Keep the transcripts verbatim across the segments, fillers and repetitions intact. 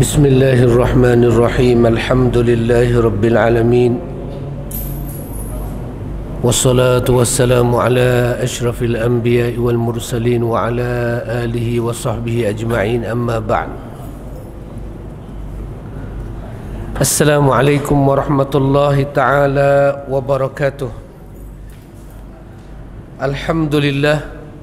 بسم الله الرحمن الرحيم الحمد لله رب العالمين والصلاة والسلام على أشرف الأنبياء والمرسلين وعلى آله وصحبه أجمعين أما بعد السلام عليكم ورحمة الله تعالى وبركاته. Alhamdulillah,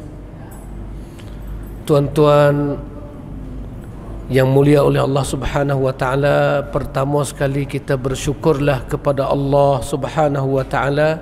tuan-tuan yang mulia oleh Allah Subhanahu wa taala, pertama sekali kita bersyukurlah kepada Allah Subhanahu wa taala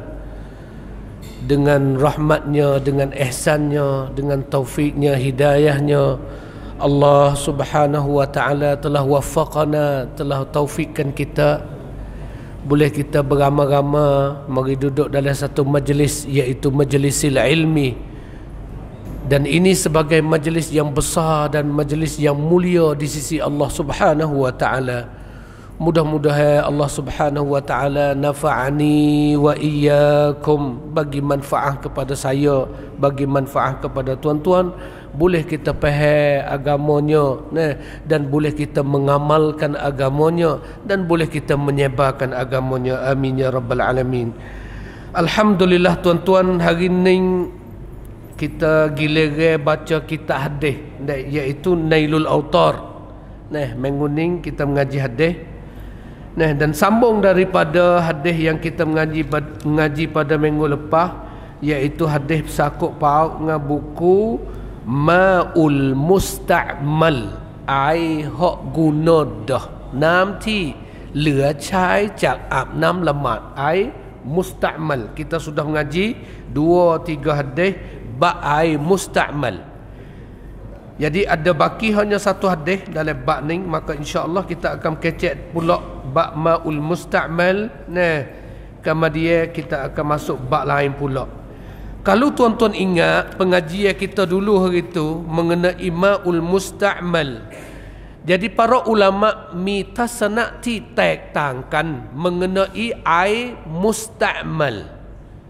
dengan rahmatnya, dengan ihsannya, dengan taufiknya, hidayahnya. Allah Subhanahu wa taala telah waffaqana, telah taufikkan kita boleh kita beramai-ramai mari duduk dalam satu majlis, iaitu majlisil ilmi. Dan ini sebagai majlis yang besar dan majlis yang mulia di sisi Allah Subhanahu wa taala. Mudah-mudahan Allah Subhanahu wa taala nafa'ani wa iyyakum, bagi manfaat kepada saya, bagi manfaat kepada tuan-tuan, boleh kita faham agamanya, nah, dan boleh kita mengamalkan agamanya, dan boleh kita menyebarkan agamanya. Amin ya rabbal alamin. Alhamdulillah tuan-tuan, hari ini kita giliran baca kitab hadis, iaitu Nailul Autar. Nah, menguning kita mengaji hadis. Nah, dan sambung daripada hadis yang kita mengaji mengaji pada minggu lepas, iaitu hadis sakuk paut dengan buku Ma'ul Musta'mal, ai hok guna dah nanti lửa chaiจากอาบน้ำละหมาด ai musta'mal. Kita sudah mengaji dua tiga hadis bab ai musta'mal. Jadi ada baki hanya satu hadis dalam bab ni, maka insya-Allah kita akan kecek pula bab Ma'ul Musta'mal. Nah, kemudian kita akan masuk bab lain pula. Kalau tuan-tuan ingat pengajian kita dulu hari itu mengenai Ma'ul Musta'mal. Jadi para ulama mitasanati tektangkan mengenai ai musta'mal.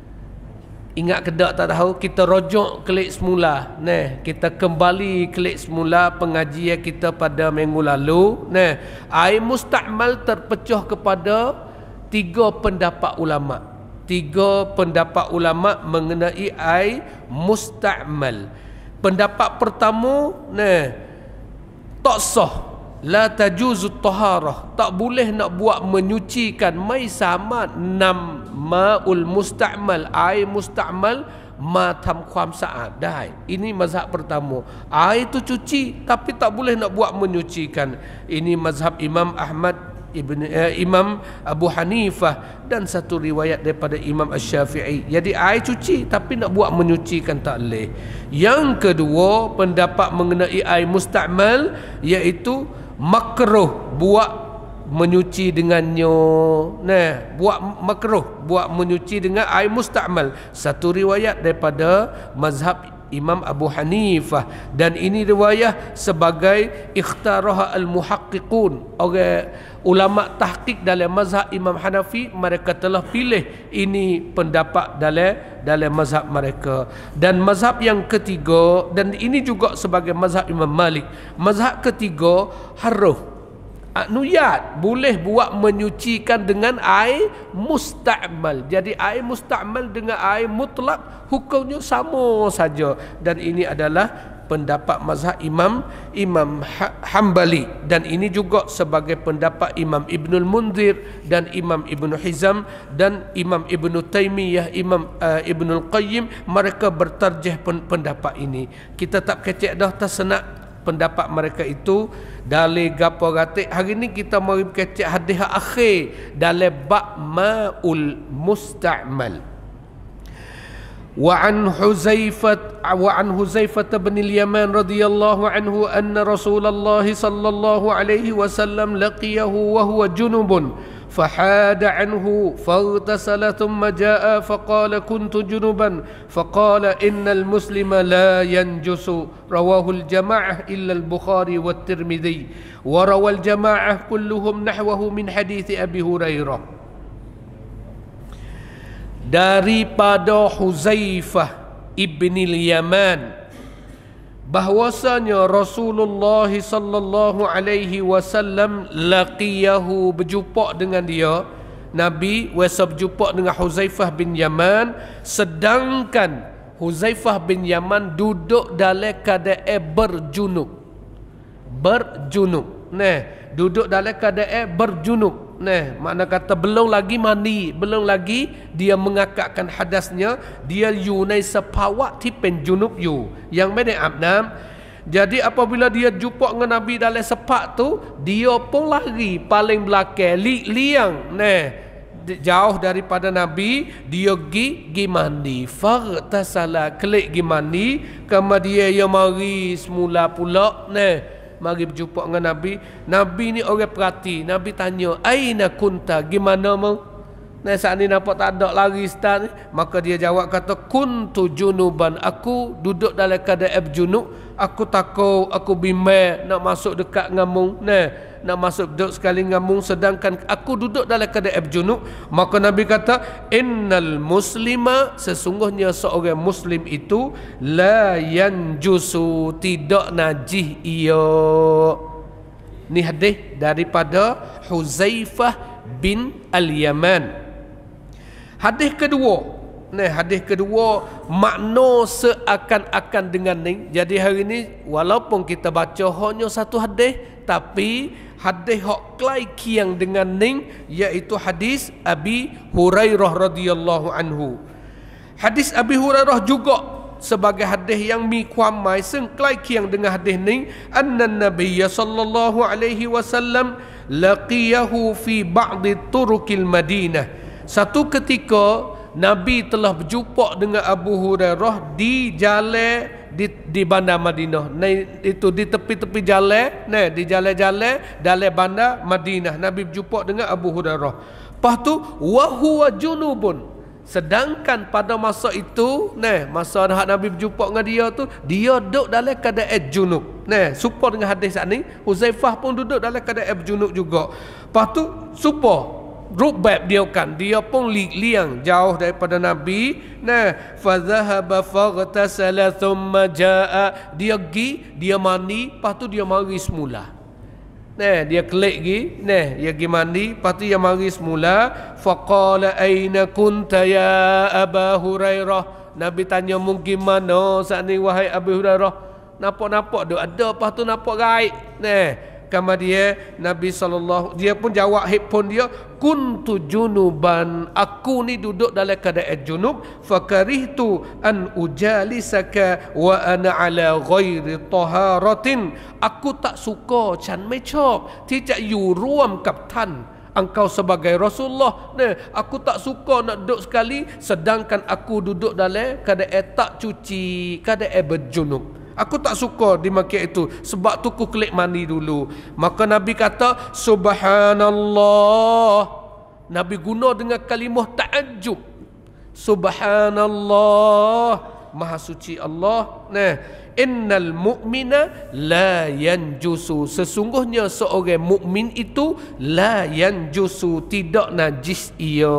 Ingat kedak tak tahu, kita rojok klik semula. Nah, kita kembali klik semula pengajian kita pada minggu lalu. Nah, ai musta'mal terpecah kepada tiga pendapat ulama. Tiga pendapat ulama mengenai ai musta'mal. Pendapat pertama, nah, tak sah, la tajuzut taharah, tak boleh nak buat menyucikan mai sama nam ma'ul musta'mal, ai musta'mal ma ทำความสะอาดได้. Ini mazhab pertama. Air itu cuci tapi tak boleh nak buat menyucikan. Ini mazhab Imam Ahmad Ibn, eh, Imam Abu Hanifah dan satu riwayat daripada Imam Asy-Syafi'i. Jadi air cuci tapi nak buat menyucikan tak boleh. Yang kedua, pendapat mengenai air musta'mal, iaitu makruh buat menyuci dengannya. Nah, buat makruh buat menyuci dengan air musta'mal. Satu riwayat daripada mazhab Imam Abu Hanifah, dan ini riwayat sebagai ikhtarah al-muhaqqiqun. Orang ulama tahqiq dalam mazhab Imam Hanafi, mereka telah pilih ini pendapat dalam dalam mazhab mereka. Dan mazhab yang ketiga, dan ini juga sebagai mazhab Imam Malik, mazhab ketiga harus nuyat boleh buat menyucikan dengan air musta'mal. Jadi air musta'mal dengan air mutlak hukumnya sama saja. Dan ini adalah pendapat mazhab Imam Imam Hambali, dan ini juga sebagai pendapat Imam Ibnul Munzir dan Imam Ibnu Hizam dan Imam Ibnu Taimiyah, Imam uh, Ibnul Qayyim. Mereka bertarjih pendapat ini. Kita tak kecek dah tersenak pendapat mereka itu dari gapo gatik. Hari ini kita mari kecek hadis akhir dalam bab Ma'ul Musta'mal. Wa an Huzaifah wa an Huzaifah bin al-Yaman radhiyallahu anhu anna Rasulullah sallallahu alaihi wasallam laqiyahu wa huwa junubun فحاد عنه فاغتسل ثم جاء فقال كنت جنبا فقال إن المسلم لا ينجس. رواه الجماعة إلا البخاري والترمذي وروى الجماعة كلهم نحوه من حديث أبي هريرة. Daripada Huzaifah ibn al-Yaman bahwasanya Rasulullah sallallahu alaihi wasallam laqiyahu, berjumpa dengan dia. Nabi wasa berjumpa dengan Huzaifah bin Yaman, sedangkan Huzaifah bin Yaman duduk dalam keadaan berjunub. Berjunub. Nah, duduk dalam keadaan berjunub. Nah, makna kata belum lagi mandi, belum lagi dia mengakakkan hadasnya, dia yunai sepawak tipen junub yu. Yang mana abnam. Jadi apabila dia jumpa dengan Nabi dalam sepak tu, dia pun lari paling belakang, li liang, nah, jauh daripada Nabi, dia gi gi mandi. Faghtasala, klik gi mandi, kemudian dia mari semula pula, nah, mari berjumpa dengan Nabi. Nabi ni orang perhati. Nabi tanya, aina kunta, gimana mau? Nah, saat ni nampak tak ada lari start ni. Maka dia jawab kata, kuntu junuban, aku duduk dalam keadaan junub. Aku takut, aku bimbang nak masuk dekat ngamung. Nah, nak masuk duduk sekali ngamung, sedangkan aku duduk dalam keadaan junub. Maka Nabi kata, innal muslima, sesungguhnya seorang muslim itu la yanjusu, tidak najis ia. Ni hadis daripada Huzaifah bin Al-Yaman. Hadis kedua, nah, hadis kedua makna seakan-akan dengan ni. Jadi hari ni walaupun kita baca hanya satu hadis, tapi hadis hak klai kiang dengan ni, iaitu hadis Abi Hurairah radhiyallahu anhu. Hadis Abi Hurairah juga sebagai hadis yang mi kuamai sengklai kiang dengan hadis ni, anna Nabiy sallallahu alaihi wasallam laqiyahu fi ba'di turuqil Madinah. Satu ketika Nabi telah berjumpa dengan Abu Hurairah di jalan di di bandar Madinah. Nah, itu di tepi-tepi jalan, nah, di jalan-jalan dalam bandar Madinah. Nabi berjumpa dengan Abu Hurairah. Lepas tu wa huwa junubun. Sedangkan pada masa itu, nah, masa Nabi berjumpa dengan dia tu, dia duduk dalam keadaan junub. Nah, serupa dengan hadis ni, Huzaifah pun duduk dalam keadaan junub juga. Lepas tu serupa rubab dia kan, dia pun liang jauh daripada Nabi. Nah, fa dhahaba faghtasala thumma jaa, dia pergi, dia mandi, lepas tu dia mari semula. Nah, dia klik gi, nah, dia pergi mandi, lepas tu dia mari semula. Faqala aina kunta ya Aba Hurairah. Nabi tanya, mungkin mana saat ni wahai Abu Hurairah? Nampak-nampak dia ada, lepas tu nampak gaib. Nah, kemudian Nabi sallallahu, dia pun jawab handphone dia, kuntu junuban, aku ni duduk dalam keadaan junub, fakarihtu an ujalisaka wa ana ala ghairi taharatin, aku tak suka chan mecop tidak you ruam kaptan engkau sebagai Rasulullah. Nah, aku tak suka nak duduk sekali sedangkan aku duduk dalam keadaan tak cuci, keadaan berjunub. Aku tak suka dimakai itu, sebab tu aku klik mandi dulu. Maka Nabi kata, subhanallah. Nabi guna dengan kalimah ta'ajub. Subhanallah, maha suci Allah. Nah, innal mu'mina la yanjusu, sesungguhnya seorang mukmin itu la yanjusu, tidak najis ia.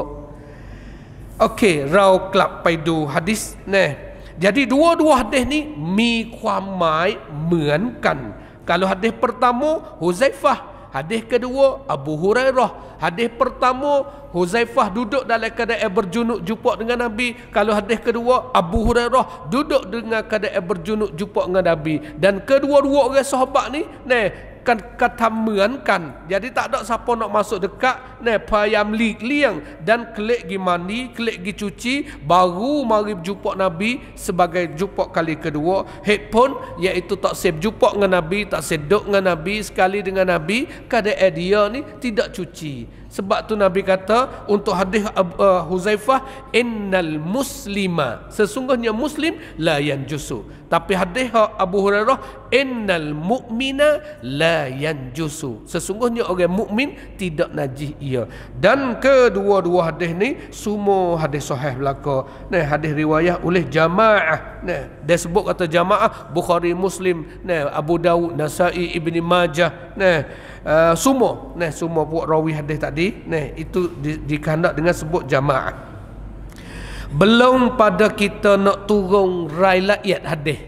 Okey, rau klap paidu hadis. Nah, jadi dua-dua hadis ni mi kuamai menkan. Kalau hadis pertama Huzaifah, hadis kedua Abu Hurairah. Hadis pertama Huzaifah duduk dalam keadaan berjunub jumpa dengan Nabi. Kalau hadis kedua Abu Hurairah duduk dengan keadaan berjunub jumpa dengan Nabi. Dan kedua-dua orang sahabat ni, nah, kan kata menkan. Jadi tak ada siapa nak masuk dekat, nah, payam liang dan klik gi mandi, klik gi cuci, baru mari berjumpa Nabi sebagai jumpa kali kedua. Headphone iaitu tak save jumpa dengan Nabi, tak save duduk dengan Nabi, sekali dengan Nabi, keadaan dia ni tidak cuci. Sebab tu Nabi kata untuk hadis uh, Huzaifah, innal muslima, sesungguhnya muslim la yanjusu. Tapi hadis Abu Hurairah, innal mu'mina la yanjusu, sesungguhnya orang mukmin tidak najis ia. Dan kedua-dua hadis ni semua hadis sahih belaka. Nah, hadis riwayat oleh jamaah. Nah, dia sebut kata jamaah Bukhari, Muslim, nah, Abu Dawud, Nasai, Ibni Majah. Nah, Uh, semua, nah, semua buat rawi hadis tadi, nah, itu di, dikehendak dengan sebut jamaah. Belum pada kita nak turun rai laiyat hadis,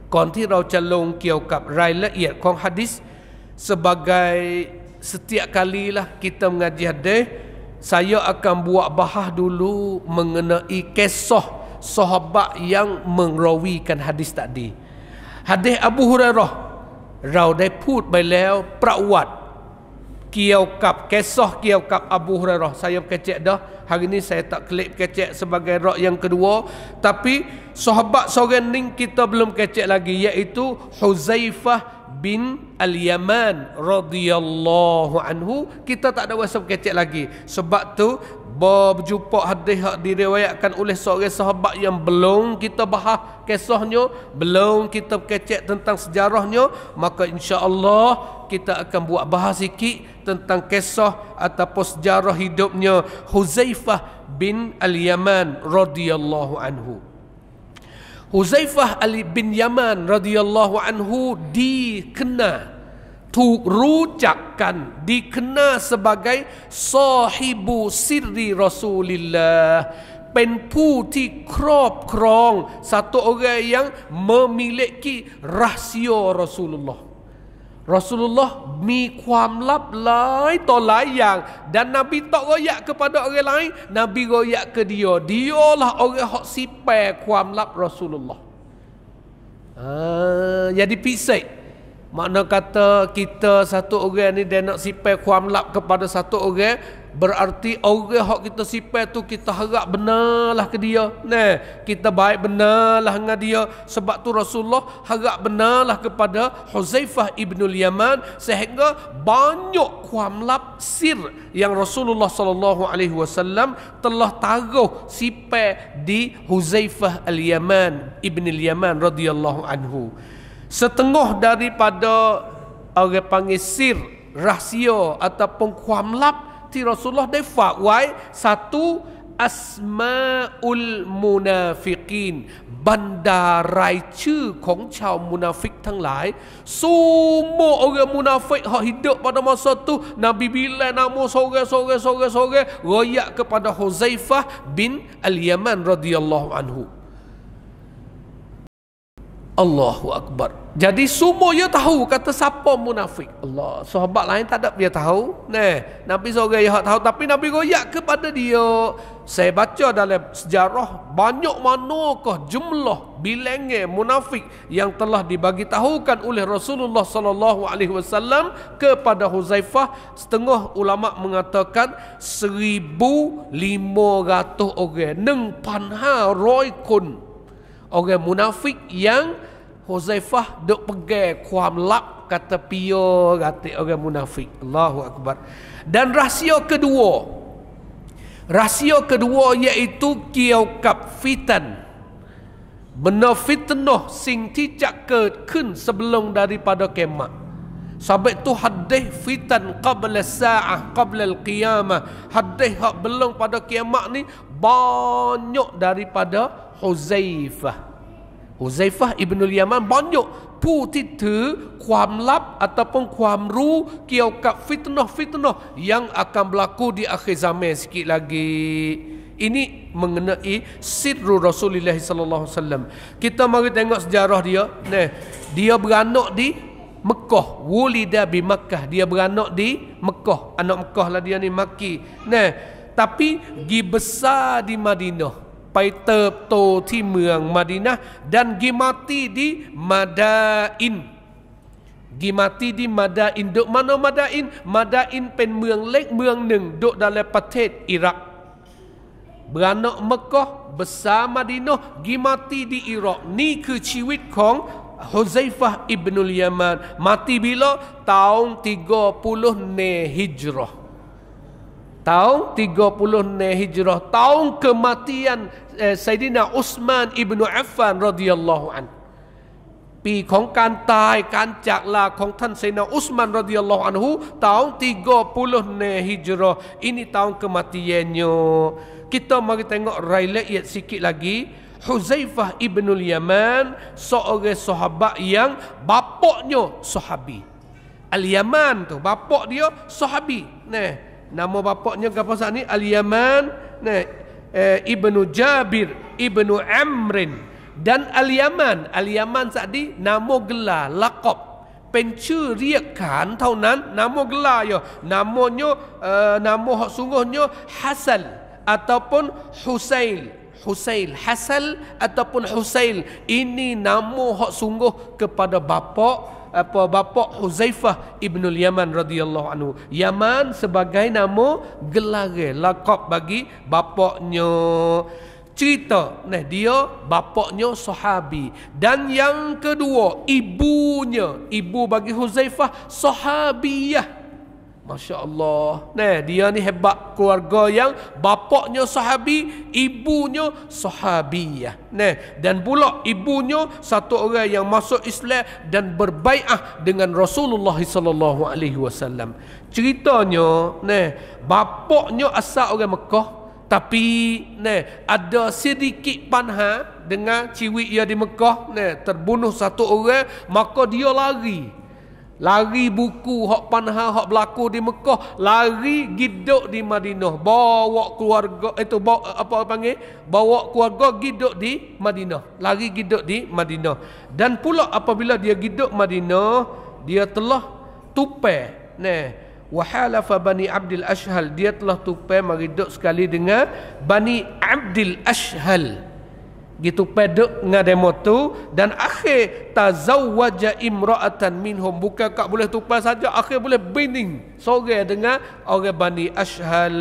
ก่อนที่เราจะลงเกี่ยวกับรายละเอียดของhadis sebagai setiap kalilah kita mengaji hadis, saya akan buat bahas dulu mengenai kisah sahabat yang merawikan hadis tadi. Hadis Abu Hurairah เราได้พูดไปแล้วประวัติเกี่ยวกับkisahเกี่ยวกับ Abu Hurairah. Saya kecek dah. Hari ni saya tak klik kecek sebagai rak yang kedua, tapi sahabat seorang ni kita belum kecek lagi, iaitu Huzaifah bin Al-Yaman radhiyallahu anhu. Kita tak ada wasa kecek lagi. Sebab tu berjumpa hadis yang diriwayatkan oleh seorang sahabat yang belum kita bahas kisahnya, belum kita kecek tentang sejarahnya, maka insya-Allah kita akan buat bahas sikit tentang kisah ataupun sejarah hidupnya Huzaifah bin Al-Yaman radhiyallahu anhu. Huzaifah bin Yaman radhiyallahu anhu dikenal, rujakan, dikenal sebagai sahibu sirri Rasulillah, เป็นผู้ที่ครอบครอง satu orang yang memiliki rahsia Rasulullah. Rasulullah มีความลับหลายต่อหลายอย่าง dan Nabi tak royak kepada orang lain, Nabi royak ke dia. Dialah orang yang sipai ความลับ Rasulullah. Ah, jadi pisik. Makna kata kita satu orang ni dia nak sipai ความลับ kepada satu orang, berarti orang hak kita sipai tu kita harap benarlah ke dia. Nah, kita baik benarlah dengan dia. Sebab tu Rasulullah harap benarlah kepada Huzaifah ibnul Yaman, sehingga banyak ความลับ sir yang Rasulullah sallallahu alaihi wasallam telah taruh sipai di Huzaifah al-Yaman ibnul Yaman radhiyallahu anhu. Setengah daripada orang panggil sir, rahsia ataupun ความลับ ที่รอซูลุลลอฮ์ได้ฝากไว้ satu asmaul munafiqin บรรดารายชื่อของชาวมุนาฟิกทั้งหลาย semua orang munafik hak hidup pada masa tu Nabi bilang nama seorang-seorang-seorang royak kepada Huzaifah bin Al-Yaman radhiyallahu anhu. Allahu Akbar. Jadi semua dia tahu kata siapa munafik. Allah, sahabat lain tak ada dia tahu. Nah, Nabi seorang yang tahu, tapi Nabi royak kepada dia. Saya baca dalam sejarah banyak manakah jumlah bilangnya munafik yang telah dibagi tahukan oleh Rasulullah sallallahu alaihi wasallam kepada Huzaifah. Setengah ulama mengatakan seribu lima ratus orang, neng panha roy kun orang munafik yang Huzaifah duk pegang ความลับ kata pio kata orang munafik. Allahu Akbar. Dan rahsia kedua, rahsia kedua iaitu เกี่ยวกับ fitan, benda fitnah sing tidak ken sebelum daripada kiamat. Sebab itu hadis fitan qabla sa'ah qabla al-qiyamah, hadis hak belum pada kiamat ni banyak daripada Huzaifah. Huzaifah ibnul Yaman banyak ผู้ที่ถือความลับ ataupun ความรู้ เกี่ยวกับ fitnah-fitnah yang akan berlaku di akhir zaman sikit lagi. Ini mengenai sirru Rasulullah sallallahu alaihi wasallam. Kita mari tengok sejarah dia. Nah, dia beranak di Mekah, wulida bi Makkah, dia beranak di Mekah, anak Mekah lah dia ni, Maki. Nah, tapi gi besar di Madinah, ไปเติบโตที่เมืองมะดีนะห์ dan กิมati di Madain. กิมati di Madain. Duk mana Madain? Madain เป็นเมืองเล็กเมืองหนึ่ง duk dalam ประเทศอิรัก beranak Mekah, besar Madinah, กิมati di Iraq. นี่คือชีวิตของ Huzaifah ibnul Yaman. Mati bila? Tahun tiga puluh Hijrah. Tahun tiga puluh Hijrah, tahun kematian eh, Sayyidina Utsman ibnu Affan radhiyallahu an. ปีของการตายการจากลาของท่านไซนาอุสมันรอฎิยัลลอฮุอันฮุ tahun tiga puluh Hijrah. Ini tahun kematiannya. Kita mari tengok railaiyat sikit lagi. Huzaifah ibnul Yaman seorang sahabat yang bapaknya sahabi. Al-Yaman tu bapak dia sahabi. Nah, nama bapaknya apa sah ni? Al-Yaman, nah, eh, ibnu Jabir ibnu Amrin Dan Al-Yaman, Al-Yaman tadi nama gelar, laqab, เป็นชื่อเรียกขานเท่านั้น nama gelar ya, namanya uh, nama hak sungguhnya Hasal ataupun Husail. Husail, Hasal ataupun Husail, ini nama hak sungguh kepada bapa apa bapa Huzaifah ibnul Yaman radhiyallahu anhu. Yaman sebagai nama gelar, laqab bagi bapaknya. Cerita, nah dia bapaknya sahabi. Dan yang kedua, ibunya, ibu bagi Huzaifah sahabiyah. Masya Allah. Nah, dia ni hebat, keluarga yang bapaknya sahabi, ibunya sahabiyah. Nah, dan pula ibunya satu orang yang masuk Islam dan berbai'ah dengan Rasulullah sallallahu alaihi wasallam. Ceritanya, nah, bapaknya asal orang Mekah, tapi nah, ada sedikit panha dengan ciwik dia di Mekah, nah, terbunuh satu orang, maka dia lari. Lari buku hak panha hak berlaku di Mekah, lari giduk di Madinah, bawa keluarga itu bawa apa panggil? Bawa keluarga giduk di Madinah. Lari giduk di Madinah. Dan pula apabila dia giduk Madinah, dia telah tupai. Nah, wahalafa Bani Abdil Ashhal, dia telah tupai meriduk sekali dengan Bani Abdil Ashhal. Gitu peduk dengan demo tu. Dan akhir tazawwaja imra'atan minhum, bukan kak boleh tupai saja, akhir boleh bining sore dengan orang Bani Ashhal.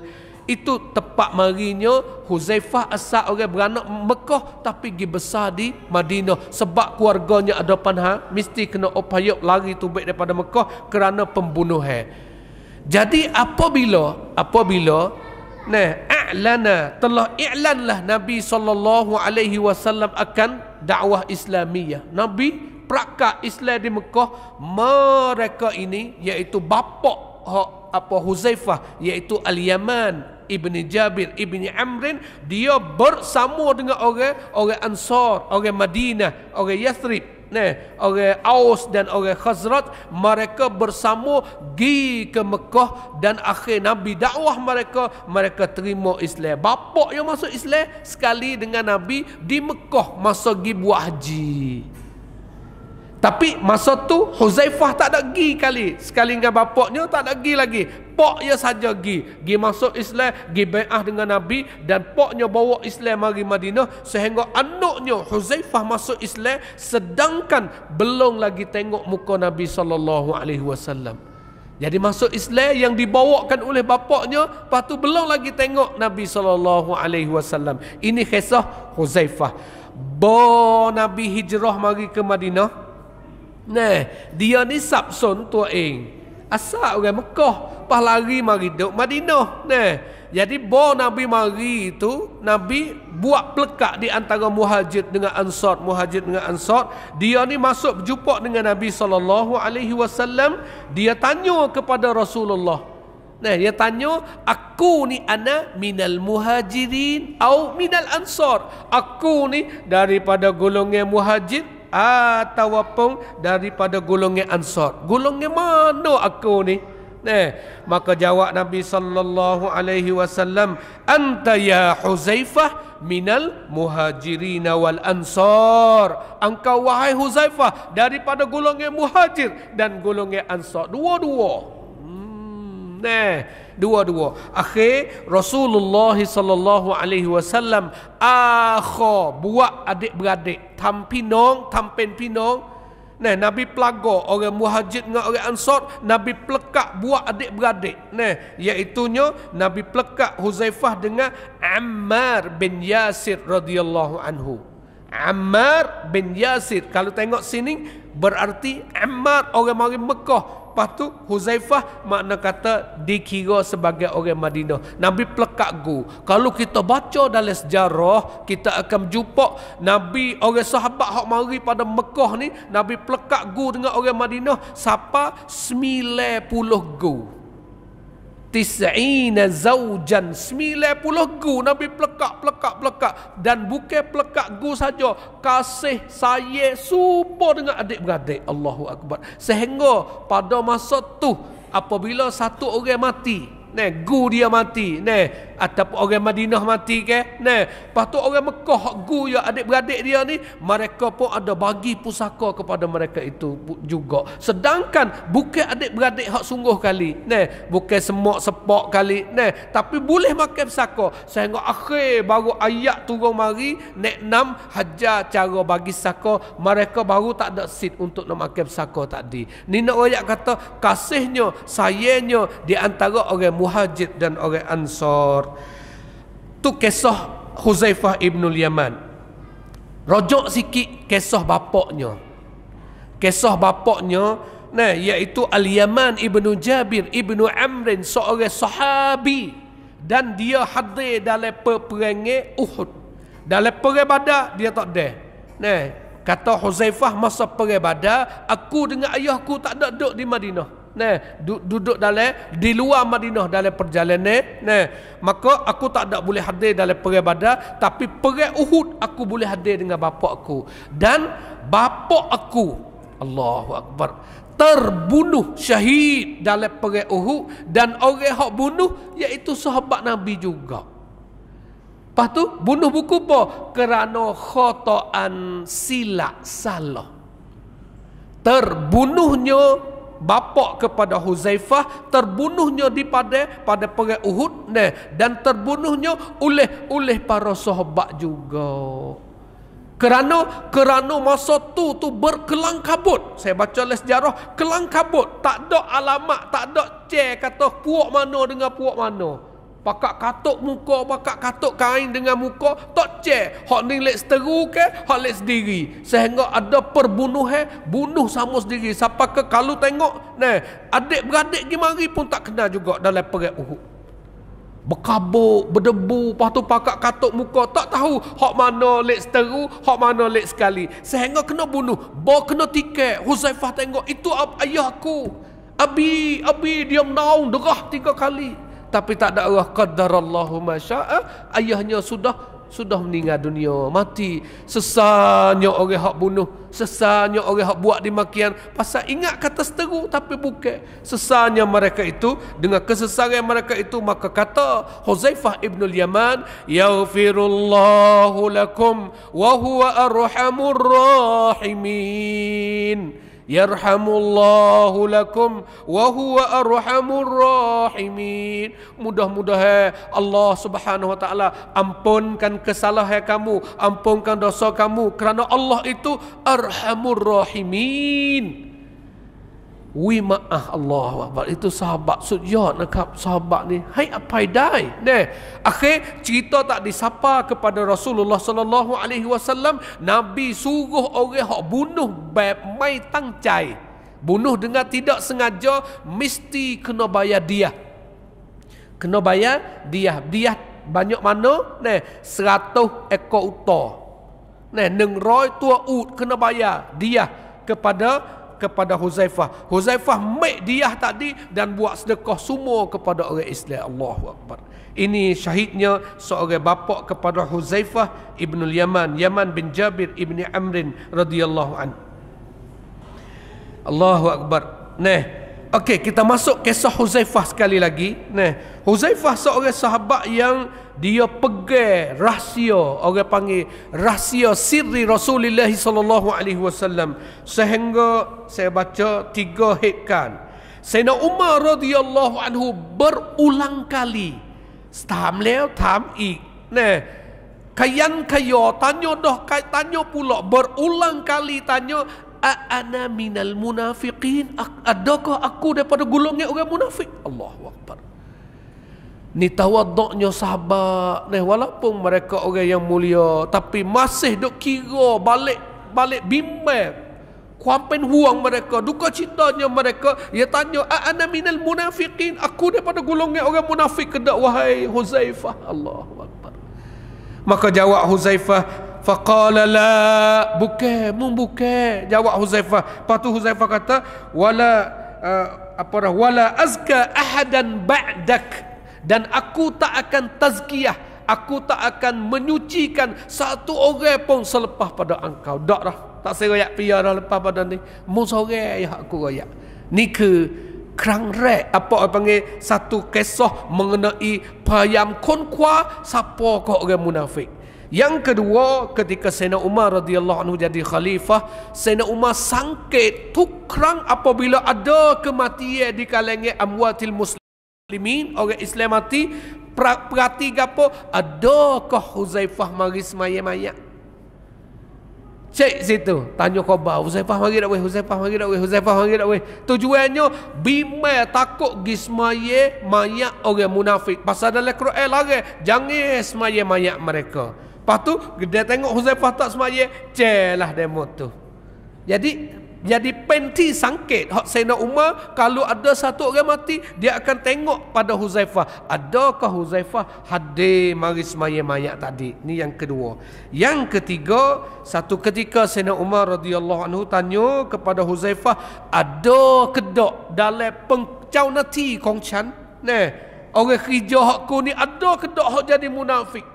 Itu tepat marinya Huzaifah asal orang beranak Mekah tapi pergi besar di Madinah, sebab keluarganya ada panha mesti kena opayuk lari tubik daripada Mekah kerana pembunuhan. Jadi apabila apabila nah a'lana, telah i'lanlah Nabi sallallahu alaihi wasallam akan dakwah Islamiyah. Nabi prakak Islam di Mekah, mereka ini iaitu bapa apa Huzaifah, iaitu Al-Yaman ibni Jabir ibni Amrin, dia bersama dengan orang orang Ansar, orang Madinah, orang Yathrib, nah, orang Aus dan orang Khazraj, mereka bersama pergi ke Mekah dan akhir Nabi dakwah mereka, mereka terima Islam. Bapa yang masuk Islam sekali dengan Nabi di Mekah masa pergi buat haji. Tapi masa tu Huzaifah tak ada pergi kali. Sekali dengan bapaknya tak ada pergi lagi. Pak dia saja pergi. Pergi masuk Islam, pergi bai'ah dengan Nabi, dan paknya bawa Islam mari Madinah, sehingga anaknya Huzaifah masuk Islam sedangkan belum lagi tengok muka Nabi sallallahu alaihi wasallam. Jadi masuk Islam yang dibawakan oleh bapaknya, lepas tu belum lagi tengok Nabi sallallahu alaihi wasallam. Ini kisah Huzaifah. Bo Nabi hijrah mari ke Madinah. Nah, dia ni Sabsun tuaing. Asal orang Mekah, pas lari mari duk Madinah. Nah, jadi bo Nabi mari itu, Nabi buat pelekat di antara Muhajir dengan Ansar, Muhajir dengan Ansar. Dia ni masuk berjumpa dengan Nabi sallallahu alaihi wasallam, dia tanya kepada Rasulullah. Nah, dia tanya, aku ni ana minal muhajirin au minal ansar? Aku ni daripada golongan Muhajir ataupun daripada golongan Ansar? Golongan mana aku ni? Nah, maka jawab Nabi sallallahu alaihi wasallam, anta ya Huzaifah minal muhajirin wal ansar. Engkau wahai Huzaifah daripada golongan Muhajir dan golongan Ansar. Dua-dua. Hmm, nah, dua-dua. Akhir Rasulullah sallallahu alaihi wasallam akha buat adik-beradik, tampinong, tampen pinong. Nah, Nabi pelaga orang Muhajir dengan orang Ansar, Nabi pelekat buat adik-beradik. Nah, iaitunya Nabi pelekat Huzaifah dengan Ammar bin Yasir radhiyallahu anhu. Ammar bin Yasir, kalau tengok sini berarti Ammar orang mari Mekah. Lepas tu Huzaifah makna kata dikira sebagai orang Madinah. Nabi pelekat gu. Kalau kita baca dalam sejarah, kita akan jumpa Nabi, orang sahabat hak mari pada Mekah ni, Nabi pelekat gu dengan orang Madinah siapa sembilan puluh gu. Tis'ina zaujan, sembilan puluh gu Nabi pelekat, pelekat, pelekat. Dan bukan pelekat gu saja, kasih sayang supa dengan adik-beradik. Allahu Akbar. Sehingga pada masa tu apabila satu orang mati, nah, gu dia mati, nah, ataupun orang Madinah mati ke, nah, lepas tu orang Mekah hak gu ya adik-beradik dia ni, mereka pun ada bagi pusaka kepada mereka itu juga. Sedangkan bukan adik-beradik hak sungguh kali, nah, bukan semak sepak kali, nah, tapi boleh makan pusaka. Sehingga akhir baru ayat turun mari nek enam hajar cara bagi pusaka, mereka baru tak ada sit untuk nak makan pusaka tadi. Ni nak ayat kata kasihnya, sayangnya di antara orang Muhajir dan orang Ansar. Tu kisah Huzaifah ibnul Yaman. Rojok sikit kisah bapaknya. Kisah bapaknya, nah, iaitu Al-Yaman ibnu Jabir ibnu Amrin, seorang sahabi, dan dia hadir dalam peperangan Uhud. Dalam perang Badar dia tak ada. Nah, kata Huzaifah masa perang Badar, aku dengan ayahku tak ada duduk di Madinah. Nah, duduk dalam di luar Madinah dalam perjalanan. Nah, maka aku tak ada boleh hadir dalam perang Badar, tapi perang Uhud aku boleh hadir dengan bapa aku. Dan bapa aku, Allahu Akbar, terbunuh syahid dalam perang Uhud, dan orang hak bunuh iaitu sahabat Nabi juga. Lepas tu bunuh buku apa? Kerana khata'an, silap salah. Terbunuhnya bapa kepada Huzaifah, terbunuhnya di pada pada perang Uhud, nah, dan terbunuhnya oleh oleh para sahabat juga. Kerana kerana masa tu tu berkelang kabut. Saya baca dalam sejarah, kelang kabut, tak ada alamat, tak ada cek kata puak mana dengan puak mana. Pakak katuk muka, pakak katuk kain dengan muka, tak cek hak ni lek seteru ke, hak lek sendiri. Sehingga ada perbunuhan, bunuh sama sendiri. Sampai ke kalau tengok, nah, adik-beradik gimari pun tak kenal juga dalam perang Uhud. Berkabut, berdebu, lepas tu pakak katuk muka, tak tahu hak mana lek seteru, hak mana lek sekali. Sehingga kena bunuh, bawa kena tiket. Huzaifah tengok, itu ayahku. Abi, abi dia menaung derah tiga kali. Tapi tak ada Allah, qadarallahu ma syaa, ayahnya sudah sudah meninggal dunia, mati. Sesanya orang hak bunuh, sesanya orang hak buat dimakian, pasal ingat kata seteru tapi bukan. Sesanya mereka itu, dengan kesesaran mereka itu, maka kata Huzaifah ibnul Yaman, yaghfirullahu lakum wa huwa arhamur rahimin. Yarhamullahu lakum wa huwa arhamur rahimin. Mudah-mudahan Allah Subhanahu wa taala ampunkan kesalahan kamu, ampunkan dosa kamu, kerana Allah itu arhamur rahimin. Wi maah Allahu Akbar. Itu sahabat sujud nak sahabat ni. Hai apa dai? Nah, akhir cerita tak disapa kepada Rasulullah sallallahu alaihi wasallam, Nabi suruh orang hak bunuh bab mai tangcai. Bunuh dengan tidak sengaja mesti kena bayar dia. Kena bayar dia. Dia banyak mana? Nah, seratus ekor unta. Nah, nengroi tua ut kena bayar dia kepada kepada Huzaifah. Huzaifah make dia tadi dan buat sedekah semua kepada orang Islam. Allahu Akbar. Ini syahidnya seorang bapa kepada Huzaifah ibnul Yaman, Yaman bin Jabir ibni Amrin radhiyallahu an. Allahu Akbar. Nah, okey, kita masuk kisah Huzaifah sekali lagi. Nah, Huzaifah seorang sahabat yang dia pegang rahsia, orang panggil rahsia sirri Rasulullah sallallahu alaihi wasallam, sehingga saya baca tiga hikkan. Sayyidina Umar radhiyallahu anhu berulang kali tam leo tam ik. Nah, kayan kayo tanya dah, tanya pula berulang kali tanya, ana minal munafiqin, adakah aku daripada golongan orang munafik? Allahu Akbar. Ni tawaduknya sahabat ni, walaupun mereka orang yang mulia, tapi masih duk kira balik balik bimbang kuapen huang mereka, duka citanya mereka. Dia tanya, ana minal munafiqin, aku daripada golongan orang munafik ke tak wahai Huzaifah? Allahu Akbar. Maka jawab Huzaifah, faqala la, bukan, mun bukan, jawab Huzaifah. Lepas tu Huzaifah kata, wala uh, apa dah, wala azka ahadan ba'dak, dan aku tak akan tazkiyah, aku tak akan menyucikan satu orang pun selepas pada engkau. Tak dah, tak saya royak pia dah lepas pada ni. Mu sore ya aku royak. Ni ke kerang rek apa orang panggil satu kisah mengenai payam konqua siapa kau orang munafik. Yang kedua, ketika Sayyidina Umar radhiyallahu anhu jadi khalifah, Sayyidina Umar sangkit tukrang apabila ada kematian di kalangan amwatil muslimin, orang Islam mati, perhati gapo, adakah Huzaifah mari semaya mayat? Cek situ, tanya khabar, Huzaifah mari dak weh, Huzaifah mari dak weh, Huzaifah mari dak weh. Tujuannya bimbang takut gi semaya mayat orang munafik. Pasal dalam Quran larang jangan semaya mayat mereka. Lepas tu dia tengok Huzaifah tak semaya, celah demo tu. Jadi jadi penti sangkit hak Sayyidina Umar, kalau ada satu orang mati dia akan tengok pada Huzaifah, adakah Huzaifah hadir mari semaya mayat tadi. Ni yang kedua. Yang ketiga, satu ketika Sayyidina Umar radhiyallahu anhu tanya kepada Huzaifah, ada kedak dalam pengcau nati kongcan nah orang kerja hakku ni, ada kedak hak jadi munafik?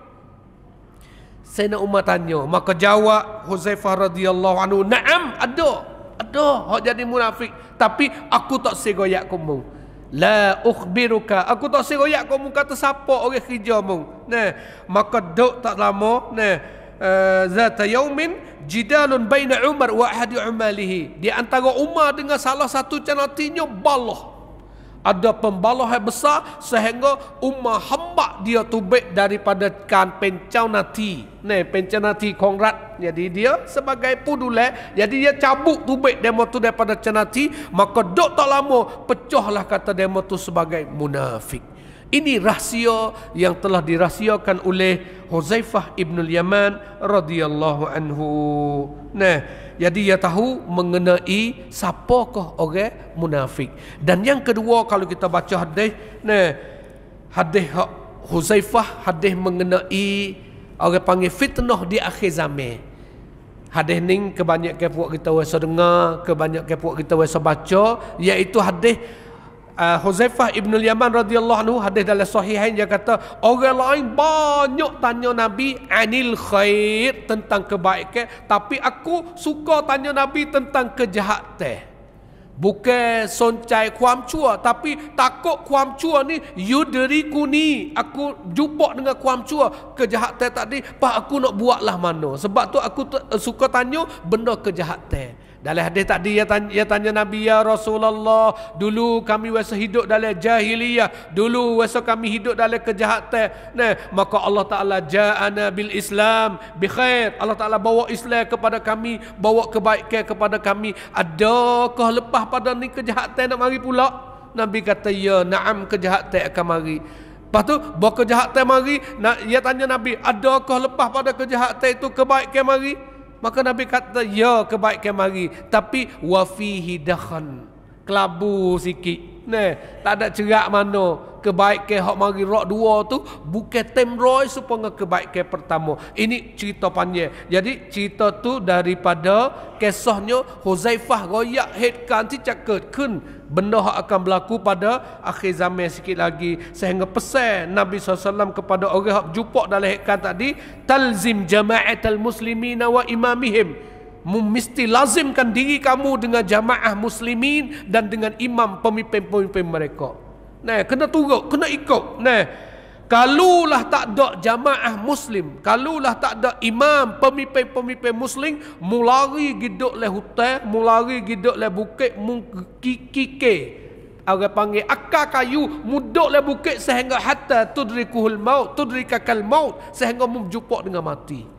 Sayyidina Umar tanya, maka jawab Huzaifah radhiyallahu anhu, "Na'am, ada. Ada hak jadi munafik, tapi aku tak segoyak kamu. La ukhbiruka, aku tak segoyak kamu kata siapa orang kerja mu." Nah, maka duk tak lama, nah, uh, zata yaumin jidalun baina Umar wa ahadi umalihi. Di antara Umar dengan salah satu canatinya balah. Ada pembalah yang besar sehingga Umar hambak dia tubik daripada kan pencau nati. Nah, pencau nati kongrat. Jadi dia sebagai pudulai, jadi dia cabut tubik demo tu daripada canati, maka dok tak lama pecahlah kata demo tu sebagai munafik. Ini rahsia yang telah dirahsiakan oleh Huzaifah ibn al-Yaman radhiyallahu anhu. Nah, jadi dia tahu mengenai siapakah orang munafik. Dan yang kedua, kalau kita baca hadis, nah, hadis Huzaifah, hadis mengenai orang panggil fitnah di akhir zaman. Hadis ni kebanyakan puak kita biasa dengar, kebanyakan puak kita biasa baca, iaitu hadis Uh, Huzaifah ibn al-Yaman radhiyallahu anhu, hadis dalam sahihain, dia kata orang lain banyak tanya Nabi anil khair, tentang kebaikan, tapi aku suka tanya Nabi tentang kejahatan. Bukan soncai kuam cua, tapi takut kuam cua ni yudriku ni, aku jumpa dengan kuam cua kejahatan tadi, pak aku nak buatlah mana. Sebab tu aku suka tanya benda kejahatan. Dalam hadis tadi dia tanya, dia tanya Nabi, ya Rasulullah, dulu kami wasa hidup dalam jahiliyah, dulu wasa kami hidup dalam kejahatan. Nah, maka Allah Taala ja'ana bil Islam bi khair. Allah Taala bawa Islam kepada kami, bawa kebaikan kepada kami. Adakah lepas pada ni kejahatan nak mari pula? Nabi kata, ya, na'am, kejahatan akan mari. Lepas tu, bawa kejahatan mari, dia tanya Nabi, adakah lepas pada kejahatan itu kebaikan mari? Maka Nabi kata, ya, kebaikan mari, tapi wa fihi dakhan, kelabu sikit. Nah, tak ada cerak mana. Kebaikan hak mari rak dua tu bukan temroi supaya kebaikan pertama. Ini cerita panjang. Jadi cerita tu daripada kisahnya Huzaifah royak headkan ti cakap kun benda hak akan berlaku pada akhir zaman sikit lagi, sehingga pesan Nabi sallallahu alaihi wasallam kepada orang hak jumpa dalam headkan tadi, talzim jama'atal muslimina wa imamihim, mesti lazimkan diri kamu dengan jamaah muslimin dan dengan imam pemimpin-pemimpin mereka. Nah, kena turut, kena ikut. Nah, kalulah tak ada jamaah muslim, kalulah tak ada imam pemimpin-pemimpin muslim, mulari giduk le hutan, mulari giduk le bukit, mukikike, orang panggil akar kayu, muduk le bukit sehingga hatta tudrikuhul maut, tudrikakal maut, sehingga menjumpa dengan mati.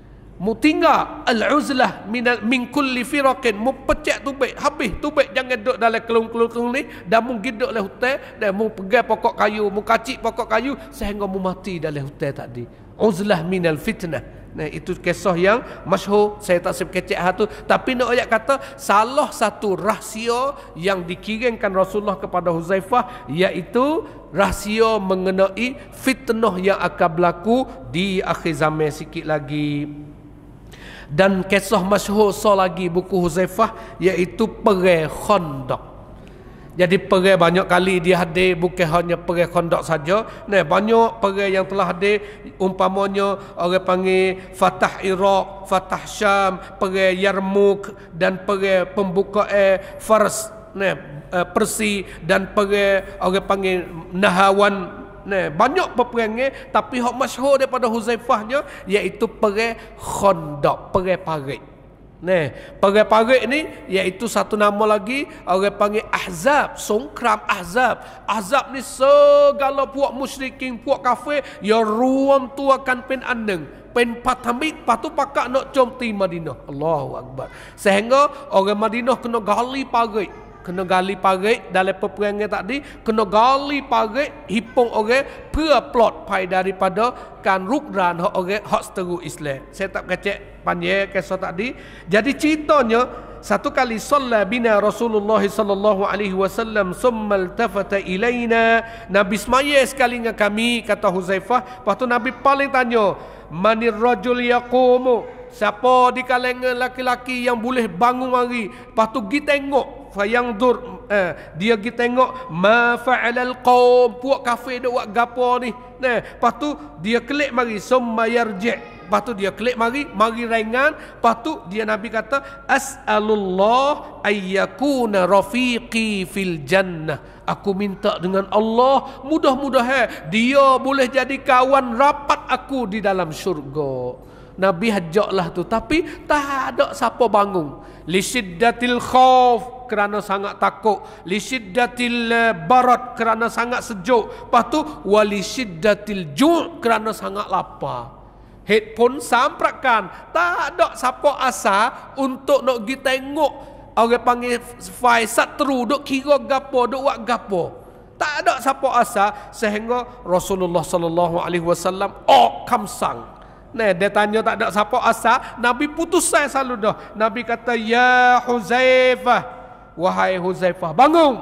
Mu tinggal al-uzlah min min kulli firaqin, mu pecek tubik, habis tubik, jangan duduk dalam kelung-kelung ni, dan mu giduk dalam hutan, dan mu pegang pokok kayu, mu kacik pokok kayu sehingga mu mati dalam hutan tadi. Uzlah minal fitnah. Nah, itu kisah yang masyhur, saya tak sempat kecek hatu, tapi nak ayat kata salah satu rahsia yang dikirimkan Rasulullah kepada Huzaifah, iaitu rahsia mengenai fitnah yang akan berlaku di akhir zaman sikit lagi. Dan kisah masyhur so lagi buku Huzaifah, iaitu perang Khandaq. Jadi perang banyak kali dia hadir, bukan hanya perang Khandaq saja. Nah, banyak perang yang telah hadir, umpamanya orang panggil Fatah Iraq, Fatah Syam, perang Yarmouk, dan perang pembukaan Fars nah, uh, Persi dan perang orang panggil Nahawan. Nah, banyak peperangnya, tapi hak masyhur daripada Huzaifahnya iaitu perang Khandaq, perang parit. Nah, perang parit ni iaitu satu nama lagi orang panggil Ahzab, songkram Ahzab. Ahzab ni segala puak musyrikin, puak kafir yang ruam tu akan pen andeng, pen patamik, patu pakak nak comti Madinah. Allahu Akbar. Sehingga orang Madinah kena gali parit. Kena gali parit dalam peperangan tadi, kena gali parit hipung orang per-plot pai daripada kan rukran hak orang hak seteru Islam. Saya tak kecek panjang kisah tadi. Jadi ceritanya satu kali salla bina Rasulullah sallallahu alaihi wasallam summa iltafata ilaina. Nabi semaya sekali dengan kami, kata Huzaifah. Lepas tu Nabi paling tanya, manir rajul yaqumu, siapa di kalangan laki-laki yang boleh bangun hari. Lepas tu pergi tengok, fayangdur, eh, dia pergi tengok ma fa'alal qaum, puak kafir dak buat gapo ni. Nah, lepas tu dia klik mari summa yarji'. Lepas tu dia klik mari, mari ringan. Lepas tu dia Nabi kata, as'alullah ayyakuna rafiqi fil jannah. Aku minta dengan Allah, mudah-mudahan dia boleh jadi kawan rapat aku di dalam syurga. Nabi hajaklah tu, tapi tak ada siapa bangun. Li syiddatil khauf, kerana sangat takut. Li syiddatil barat, kerana sangat sejuk. Lepas tu wali syiddatil ju', kerana sangat lapar. Headphone samprakan, tak ada siapa asa untuk nak pergi tengok orang panggil fai satru duk kira gapo, duk buat gapo. Tak ada siapa asa, sehingga Rasulullah sallallahu alaihi wasallam oh kamsang. Nah, dia tanya tak ada siapa asa, Nabi putus saya selalu dah. Nabi kata, ya Huzaifah, wahai Huzaifah, bangun.